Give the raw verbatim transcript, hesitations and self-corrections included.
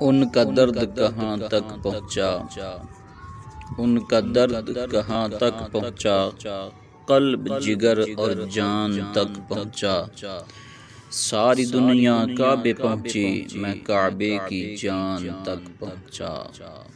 उनका दर्द कहाँ तक पहुँचा, उनका दर्द कहाँ तक पहुँचा, कल्ब जिगर और जान तक पहुँचा। सारी दुनिया काबे पहुँची, मैं काबे की जान तक पहुँचा।